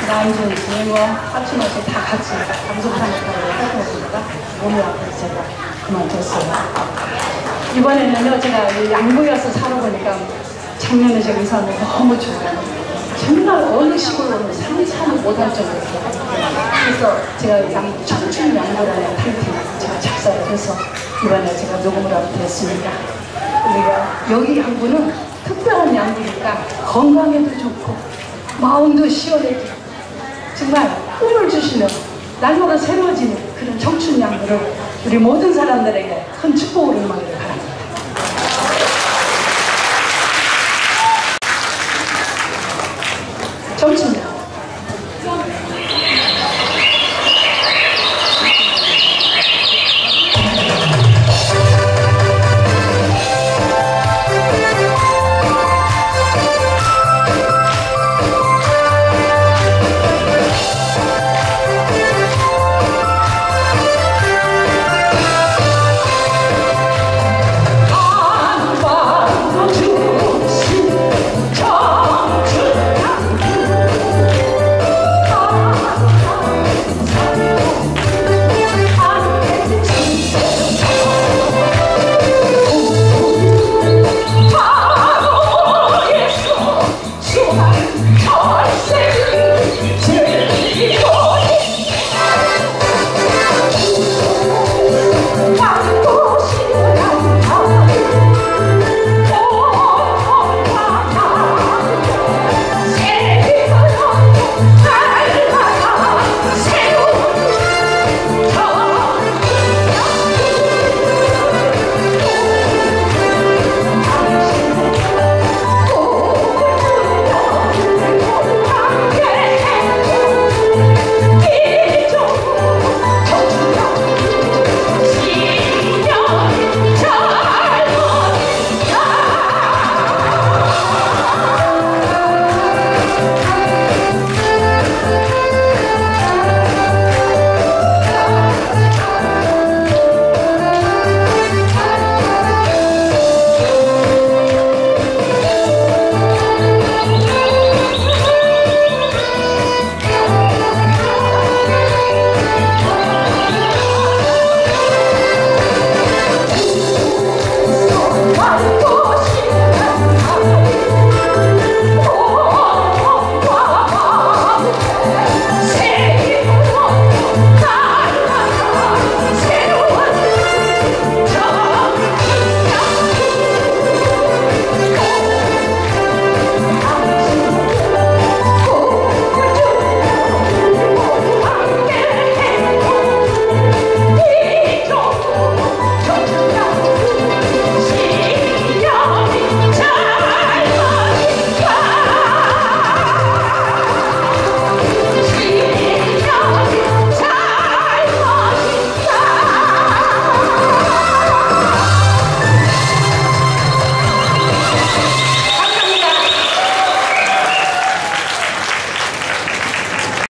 남준, 진행어, 합치면서 다 같이 방송사무실에 활동했습니다. 몸이 아파서 제가 그만뒀어요. 이번에는요, 제가 양구여서 살아보니까 작년에 제가 이사하면 너무 좋아요. 정말 어느 시골로는 상상을 못할 정도였어요. 그래서 제가 청춘 양구라는 타이틀을 제가 작사를 해서 이번에 제가 녹음을 하게 됐습니다. 우리가 여기 양구는 특별한 양구니까 건강에도 좋고 마음도 시원해지고 정말 꿈을 주시는 날마다 새로워지는 그런 청춘 양구를 우리 모든 사람들에게 큰 축복으로 임하기를 바랍니다. 청춘 양구